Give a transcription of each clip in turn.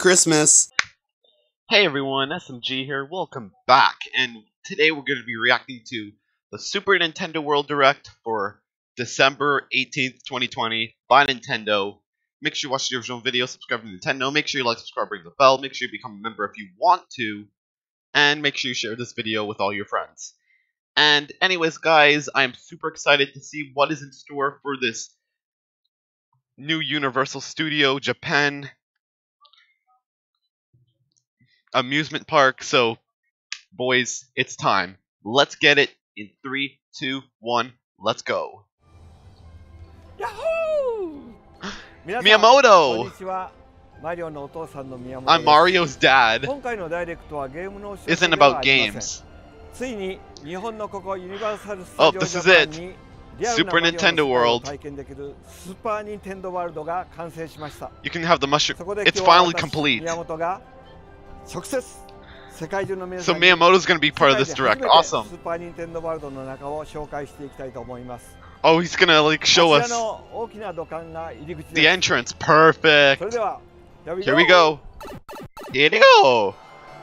Christmas! Hey everyone, SMG here, welcome back, and today we're going to be reacting to the Super Nintendo World Direct for December 18th, 2020 by Nintendo. Make sure you watch the original video, subscribe to Nintendo, make sure you like, subscribe, ring the bell, make sure you become a member if you want to, and make sure you share this video with all your friends. And anyways guys, I am super excited to see what is in store for this new Universal Studio Japan amusement park. So boys, it's time. Let's get it in 3, 2, 1, let's go. Yahoo! Miyamoto! I'm Mario's dad. Isn't about games. Oh, this is it. Super Nintendo World. You can have the mushroom. It's finally complete. So Miyamoto's going to be part of this direct. Awesome. Oh, he's going to like show us the entrance. Perfect. Here we go. Here we go.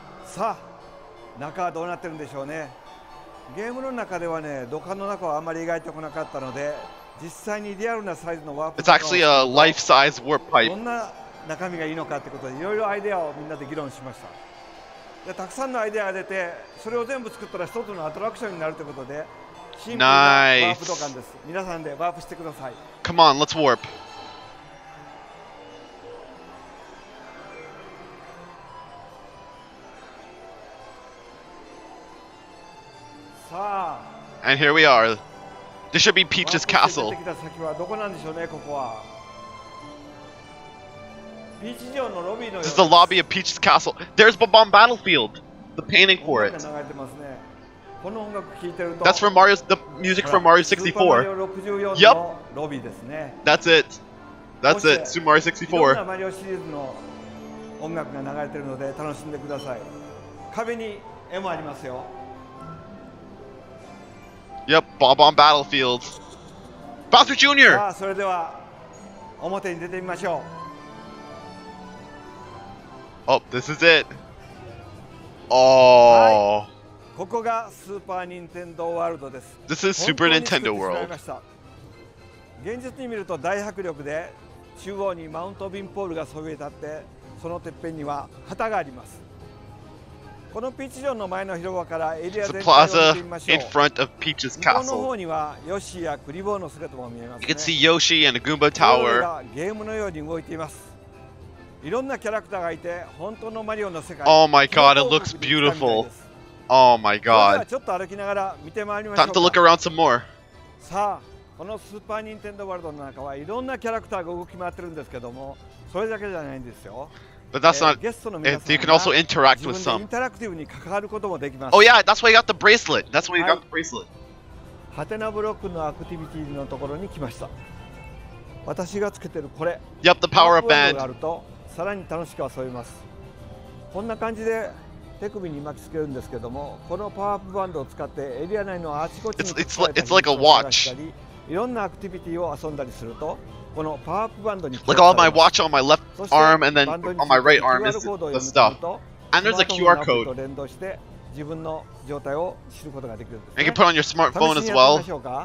中はどうなってるんでしょうね。ゲームの中ではね、土管の中はあまり描いてこなかったので、実際にリアルなサイズのワープ It's actually a life-size warp pipe. どんな中身がいいのかってことでいろいろアイデアをみんなで議論しました。でたくさんのアイデアが出て、それを全部作ったら一つのアトラクションになるということで、シンプルなワープ土管です。皆さんでワープしてください。 Come on, let's warp. And here we are. This should be Peach's castle. This is the lobby of Peach's castle. There's Bob-omb Battlefield. The painting for it. That's from the music from Mario 64. Yup. That's it. That's it. Super Mario 64. Yep, Bob-omb Battlefield. Bowser Jr. Oh, this is it. Oh. This is Super Nintendo World. 現実に見ると大迫力で中央にマウントビンポールがそびえ立ってそのてっぺんには旗があります。このピーチ城の前の広場からエリア全体を見てみましょう。 in front of Peach's 向こうの castle. 方にはヨッシーやクリボーの姿も見えますね。 You can see Yoshi and a Goomba Tower. ゲームのように動いています。いろんなキャラクターがいて本当のマリオの世界。 Oh my god, it looks beautiful. Oh my god. ちょっと歩きながら見てまいりましょう。 Time to look around some more. さあ、このスーパーニンテンドーワールドの中はいろんなキャラクターが動き回ってるんですけども、それだけじゃないんですよ。 But that's not. You can also interact with some. Oh yeah, that's why you got the bracelet. That's why you got the bracelet. ハテナブロックのアクティビティのところに来ました。私がつけてるこれ。 Yep, the power up があ band. るとさらに楽しく遊びます。こんな感じで手首に巻きつけるんですけども、このパワーアップバンドを使ってエリア内のあちこちに It's like a watch. いろんなアクティビティを遊んだりすると。 Like all my watch on my left arm and then on my right arm is the stuff. And there's a QR code. You can put on your smartphone as well.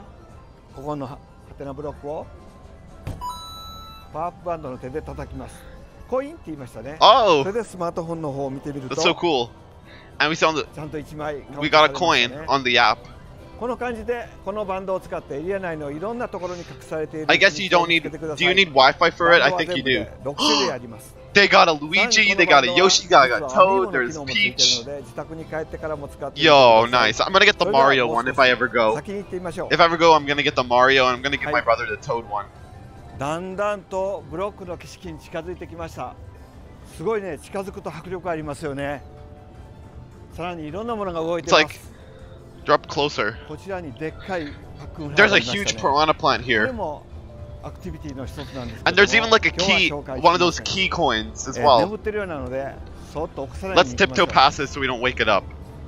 Oh! That's so cool. And we got a coin on the app. この感じでこのバンドを使ってエリア内のいろんなところに隠されている I guess you don't need. Do you need Wi-Fi for it? I think you do. They got a Luigi, they got a Yoshi, they got a Toad, there's Peach. Yo, nice. I'm gonna get the Mario one if I ever go. If I ever go, I'm gonna get the Mario and I'm gonna give my brother the Toad one. だんだんとブロックの景色に近づいてきました。すごいね、近づくと迫力ありますよね。さらにいろんなものが動いています。 Drop closer. こちらにでっかいパックン There's a huge piranha plant here. And there's even like a key, one of those key coins as well. Let's tiptoe past this so we don't wake it up.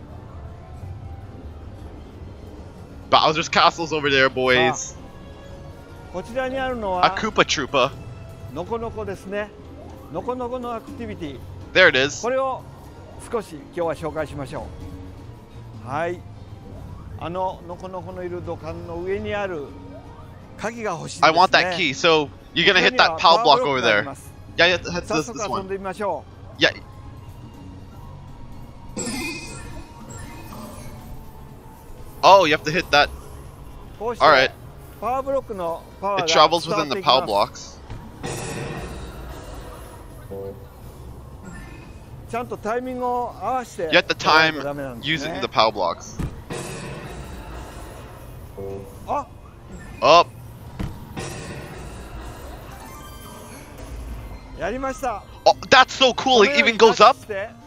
Bowser's castle's over there, boys. こちらにあるの A は Koopa Troopa. ノコノコですね。ノコノコのアクティビティ。 There it is. これを少し今日は紹介しましょう。はい、のこのこのいる土管の上にある鍵が欲しいんですね。 I want that key. So you're gonna hit that POW block over there. Yeah, hit 早 this 速遊ん one. でみましょ Yeah. Oh, you have to hit that. う。こうして Alright. パワーブロックのパワー It が travels 伝わ within って the いきま POW す。 blocks. ちゃんとタイミングを合わせて You have to やらない time とダメなんですね using the POW blocks. あ、 Up. やりました。 Oh, that's so cool. It even goes up.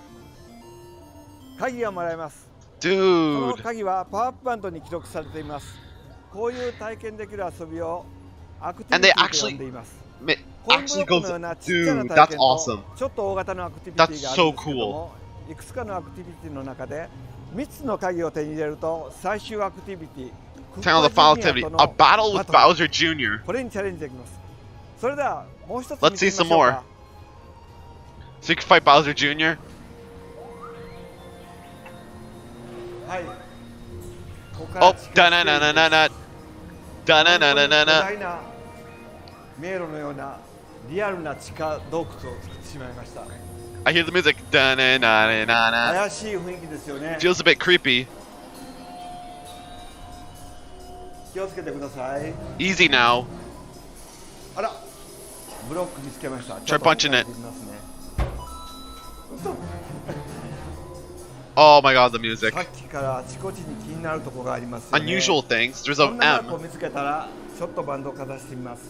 鍵がもらえます。この Dude. 鍵はパワーアップバンドに記録されています。こういう体験できる遊びをアクティ And ビ they ティと actually 呼んでいます。 it コインブロ actually ック goes のよう up. なちっちゃな Dude, 体 that's 験と awesome. ちょっと大型のアクティビティがあるんですけども、いくつかのアクティビティの中で3つの鍵を手に入れると最終アクティビティ Channel the final activity. A battle with Bowser Jr. これにチャレンジできます。それではもう一つ Let's 見てみ see ましょ some うか。 So you can fight Bowser Jr. はい。ここから Oh, da na na na na na. Da na na na na 巨 na. 大な迷路のようなリアルな地下洞窟を作ってしまいました。 I hear the music. Da na na na na na. 怪しい雰囲気ですよね。 Feels a bit creepy. 気をつけてください。 Easy now. あら、ブロック見つけました。 Try punching it. ちょっと見てみますね。 Oh my god, the music. さっきからあちこちに気になるところがありますよね。 Unusual things. There's こ a んなマークを M. 見つけたらちょっとバンドをかざしてみます。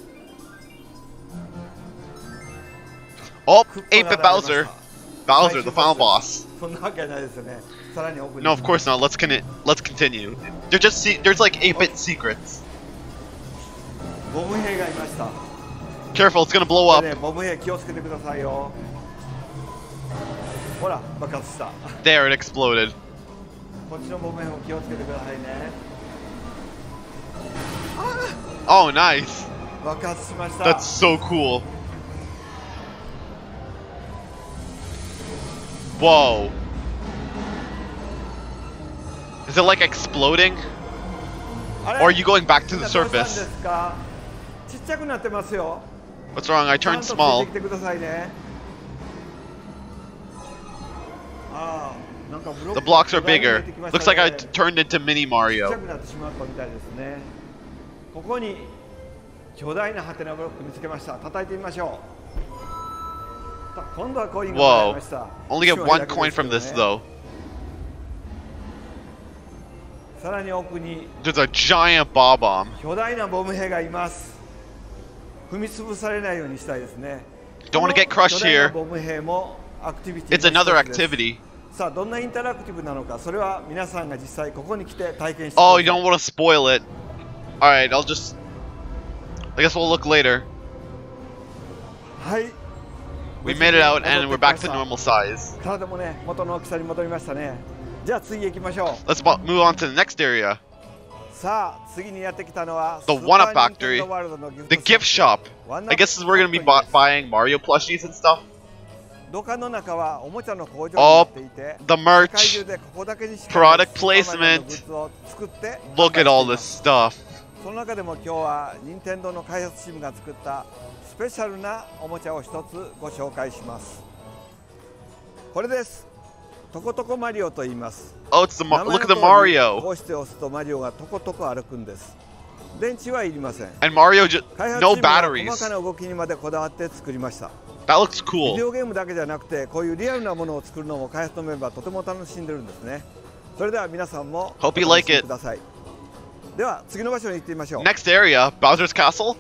Oh, クッパ 8-bit が現れました Bowser. Bowser, the final boss. そんなわけないですよね。さらに奥に。 No, of course not. Let's continue. There's like 8-bit secrets. ボム兵がいました。 Careful, it's gonna blow こ up. れね、ボム兵気をつけてくださいよ。ほら、爆発した。 There, it exploded. こっちのボム兵も気をつけてくださいね。 Oh, nice. 爆発しました。 That's so cool. Whoa. Is it like exploding? あれ Or are you going back to みん the などうしたんで surface? すか？ちっちゃくなってますよ。 What's wrong? I ちゃん turned とつい small. てきてくださいね。ああ、なんかブロッ The ク blocks are が巨大に bigger. 出てきました Looks like I ね turned into Mini ちっちゃ Mario. くなってしまったみたいですね。ここに巨大なハテナブロック見つけました。叩いてみましょう。今度はコインがもらいました。 Only get 一 one だけ coin ですけ from ど this ね though. さらに奥に There's a giant Bob-omb. 巨大なボム兵がいます。踏み潰されないようにしたいですね。 Don't wanna get crushed 巨大な here. ボム兵もアクティビティ It's の another 一つです。 activity. さあどんなインタラクティブなのか、それは皆さんが実際ここに来て体験してくだ Oh, さい。 you don't want to spoil it. Alright, I guess we'll look later. はい。 We made it out 戻 and って we're きま back し to た。 normal size. 体もね、元の大きさに戻りましたね。じゃあ次行きましょう。 Let's move on to the next area. さあ次にやってきたのは The スーパー One-Up ニンテンド Factory. ワールドのギフ The ト gift ショッ shop. プ。ワンナッ I プ guess we're gonna be ショップです。 buying Mario plushies and stuff. 土管の中はおもちゃの工場になっていて、 The 世界 merch. 中でここだけにしかない Product スーパーマリオの placement. グッズを作って販 Look 売 at all していま this す。 stuff. その中でも今日は任天堂の開発チームが作ったスペシャルなおもちゃを一つご紹介します。これです。トコトコマリオと言います。 Oh, it's the 名前の look at 通 the り Mario. こうして押すとマリオがトコトコ歩くんです。電池はいりません。 And Mario just 開発チ no ームは細 batteries. かな動きにまでこだわって作りました。 That looks ビデ cool. オゲームだけじゃなくてこういうリアルなものを作るのも開発のメンバーとても楽しんでるんですね。それでは皆さんも Hope you お楽し like み it. ください。では次の場所に行ってみましょう。 Next area, Bowser's Castle.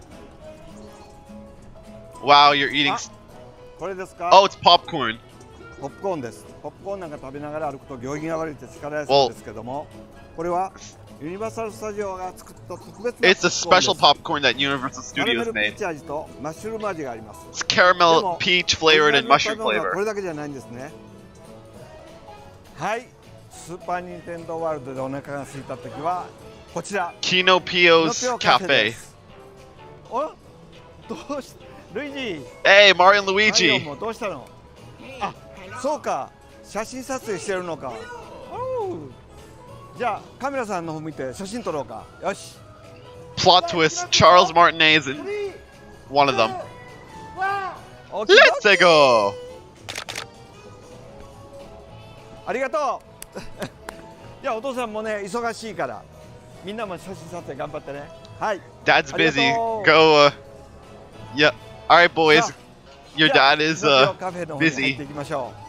Wow, you're eating. あ、これですか？ Oh, it's popcorn. ポップコーンです。ポップコーンなんか食べながら歩くと行儀が悪いって力やすいんですけども、これはユニバーサル・スタジオが作った特別な It's a ポップコーンです。 special popcorn that Universal カラメ Studios ルピー made. チ味とマッシュルーム味があります。 It's caramel, peach flavored, and オリジ mushroom ナルの食べ物はこ flavor. れだけじゃないんですね。はい、スーパーニンテンドーワールドでお腹が空いたときはこちら Kino キノ Pio's ピオカフェで Cafe. す。お、どうしルイージ Hey, Mario and マリオ Luigi. もどうしたの？あ、 そうか、写真撮影してるのか。おう、じゃあカメラさんの方見て写真撮ろうか。よし。 Plot twist: Charles Martinet is one of them. Let's go! ありがとう。じゃあお父さんもね忙しいからみんなも写真撮影頑張ってね。はい。 Dad's busy. Go. Yeah. All right, boys. Your dad is カフェの方に入って busy. いきましょ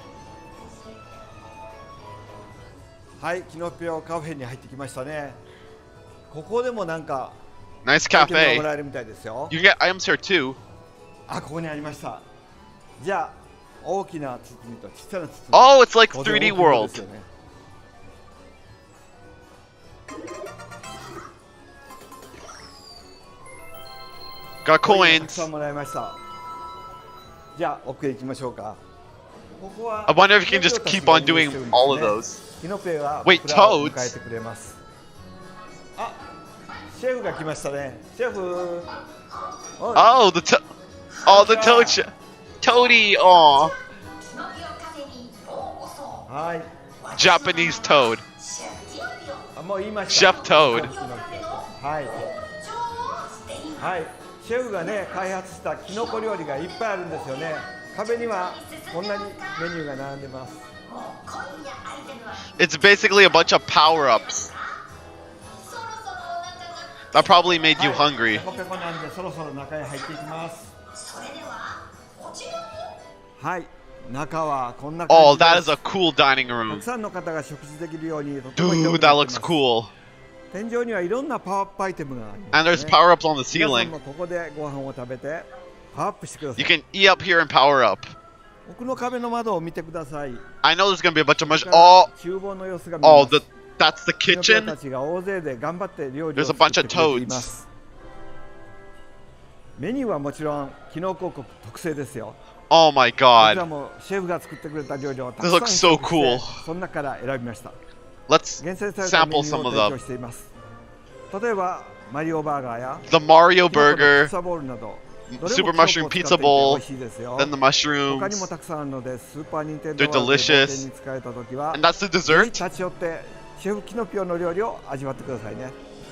う。はい、キノピオカフェに入ってきましたね。ここでもなんか Nice アイテムがも cafe. らえるみたいですよ。 You can get items here too. あ、ここにありました。じゃあ大きな包みと小さな包み。 Oh, it's like ここで 3D 大きい方ですよ World. ね。 Got コインたく coins. さんもらいました。じゃあ奥へ行きましょうか。ここは I wonder if you can just keep on doing all of those. キノペは Wait, 僕らを toads? 迎えてくれます。あ、シェフが来ましたね。シェフ。おい Oh, the toad. Toady. Aw. はい。 Japanese toad. あ、もう言いました。 Chef Toad. はい。はい。シェフがね開発したキノコ料理がいっぱいあるんですよね。壁にはこんなにメニューが並んでます。 It's basically a bunch of power-ups. That probably made you はい hungry. ペコペコなんでそろそろ中へ入っていきます。はい。中はこんな感 Oh, じです。 that is a cool dining た room. くさんの方が食事できるようにとても広 Dude, くな that ってい looks ます。 cool. 天井にはいろんなパワーアップアイテムがありま And す、 there's ね。 power-ups on the 皆さん ceiling. もここでご飯を食べてパワーアップしてくださ You い。 can eat up here and power up. 奥の壁の窓を見てください。 I know there's gonna be a bunch of こ mush. こから Oh, 厨房の様子が見え oh, ます。 that's the キノピオ kitchen. たちが大勢で頑張って料理を There's 作 a っ bunch て of くれていま toads. す。メニューはもちろんキノコ王国特製ですよ。 Oh my 僕ら god. もシェフが作ってくれた料理をたく This さん looks 試 so 食して cool. その中から選びました。 Let's 厳選されたメニ sample ュー some を of 提供 the しています。例えばマリオバーガーや the Mario キノコのピ burger, ザボールなどどれ super もキノ mushroom コを使っていて pizza 美 bowl, 味しいですよ。 then the 他に mushrooms, もたくさんあるのでスーパーニンテンド They're ーワールドで冒 delicious. 険に使えた時は and that's the ぜひ dessert. 立ち寄ってシェフキノピオの料理を味わってくださいね。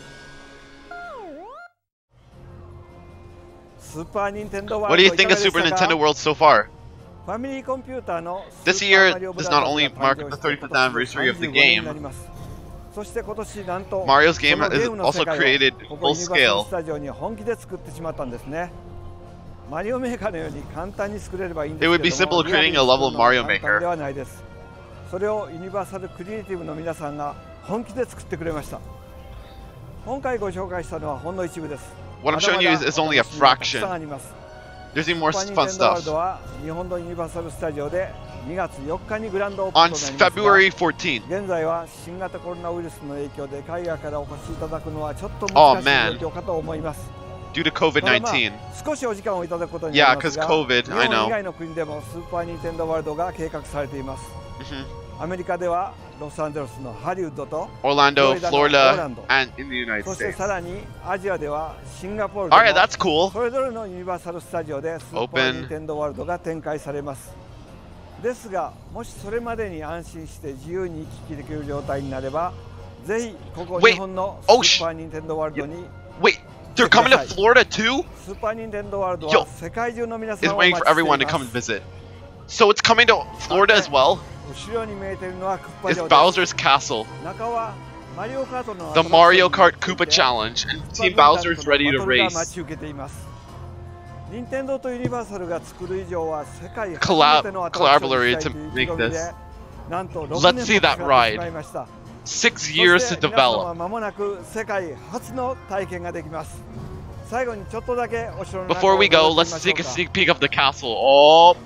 スーパーニンテンドーワー What ル do ド you いか think が of でした Super か？ Nintendo World so far? ファミリーコンピューターの This スー year パーマリオブ does ラ not ザーズ only が mark 誕 the 生して 35th anniversary of the 35年にな game, ります。そして今年なんと Mario's game そのゲ is ームの also 世界を created ここ full ユニバーサル scale. スタジオに本気で作ってしまったんですね。マリオメーカーのように簡単に作れればいいんです It would be けども simple creating a リアルに level 作 of るの Mario は簡単 Maker. ではないです。それをユニバーサルクリエイティブの皆さんが本気で作ってくれました。今回ご紹介したのはほんの一部です。 What I'm まだま showing you だ is only a お楽しみがたくさん fraction. あります。 There's even more スーパー fun ニンテンドーワール stuff. ドは日本のユニバーサルスタジオで2月4日にグランドオープン On となりますが February 14th. 現在は新型コロナウイルスの影響で海外からお越しいただくのはちょっと Oh, 難し man. い状況かと思います。 Due to ただまあ COVID-19. 少しお時間をいただくことにな Yeah, ります because が COVID, 日 I 本以 know. 外の国でもスーパーニンテンドーワールドが計画されています。 hmm アメリカではロサンゼルスのハリウッドと Orlando, Florida, Florida, Orlando. and in the United そして States. さらにアジアではシンガポールで Alright, も that's cool. それぞれのユニバーサルスタジオでスーパーニンテンドーワールドが展開されます。ですがもしそれまでに安心して自由に行き来できる状態になればぜひここ Wait. 日本のス Oh, ーパーニンテンドーワールドに Wait, they're coming to Florida too? スーパーニンテンドーワールド Yo, は世界中の皆さ Is んをお待 waiting ち for してい everyone to ま come and す。 visit. So it's coming to Florida as well? 後ろに見えているのはクッパ It's 城で Bowser's Castle. す。中はマリオカートの The Mario Kart Koopa Challenge. And クッ Team パ軍団 Bowser's との ready バ to トルが待 race. ち受けています。任天堂とユニバーサルが作る以上は世界初 Collab- めてのアトラクションにしたいという to make 意気込みで this. なんと Let's 6年 see も that かかって ride. しまいました。 6 years そし to て皆さん develop. は間もなく世界初の体験ができます。最後にちょっとだけお城の中 Before を we go, 覗い let's てみ take ま a しょう sneak peek of the castle. Oh,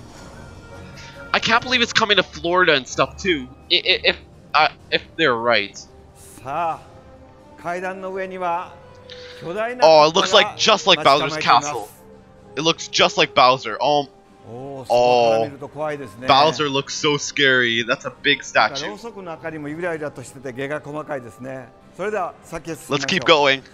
I can't believe it's coming to Florida and stuff too. If they're right. か。さあ、階段の上には巨大な Oh, ク it ッパ looks like が just like 待ち構 Bowser's えています castle. It looks just like Bowser. Oh, おお、外から見ると怖いですね。 Bowser looks so scary. That's a big なんかろ statue. うそくの明かりもゆらゆらとしてて毛が細かいですね。それでは先へ進み Let's ましょ keep う。 going.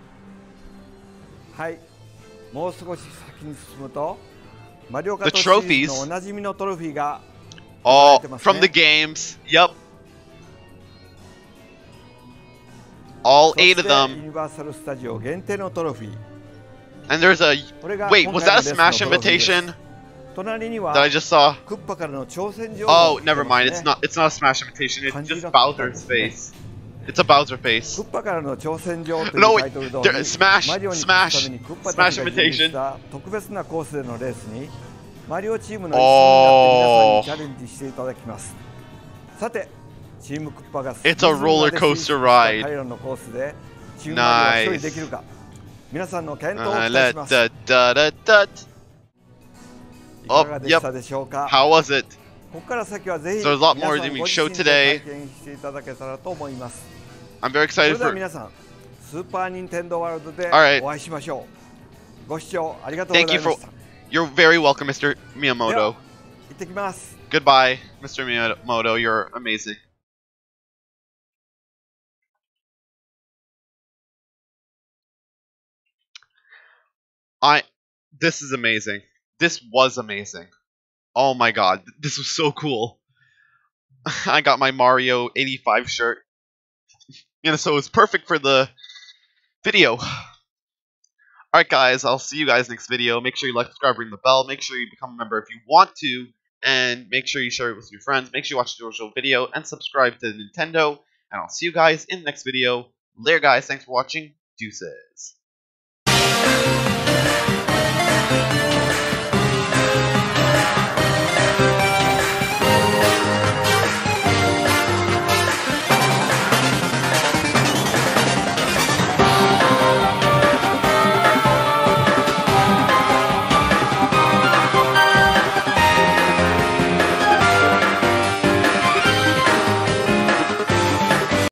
はい。もう少し先に進むとマリオカート The シリー trophies. ズのおなじみのトロフィーが Oh, てますね。 from the games. Yep. All そし 8 て of them. ユニバーサル・スタジオ限定のトロフィー。 And there's a... これが Wait, 今 was 回 that の a レースの Smash トロフィーです invitation 隣に that は I just saw? クッパからの挑戦状 Oh, も出て never ます mind. ね It's not a Smash invitation. It's 漢字 just が書いてあるん Bowser's ですね。 face. It's a Bowser ク face. ッパからの挑戦状とい No, う wait, タイトル通 there- り Smash, マリオに勝つ Smash, ためにクッパたち Smash が準備し invitation. た特別なコースでのレースにマリオチームの一員になって皆さんにチャレンジしていただきます。さてチームクッパが It's a roller coaster ride. 彼らのコースでチームマリオを勝利できるか皆さんの検討を期待します。 Da, da, da, da. いかがでしたでしょうか。 How was it? ここから先はぜひ So there's a lot 皆 more さん being ご自 showed 身で today. 体験していただけたらと思います。 I'm very それ excited では for. 皆さんスーパーニンテンドーワールドで Alright. お会いしましょう。ご視聴ありがとうご Thank ざい you ま for. した。 You're very welcome, Mr. では Miyamoto. 行ってきます。 Goodbye, Mr. Miyamoto. You're amazing. This is amazing. This was amazing. Oh my god, this was so cool. I got my Mario 85 shirt. So it's perfect for the video. Alright guys, I'll see you guys next video. Make sure you like, subscribe, ring the bell. Make sure you become a member if you want to. And make sure you share it with your friends. Make sure you watch the original video and subscribe to Nintendo. And I'll see you guys in the next video. Later guys, thanks for watching. Deuces.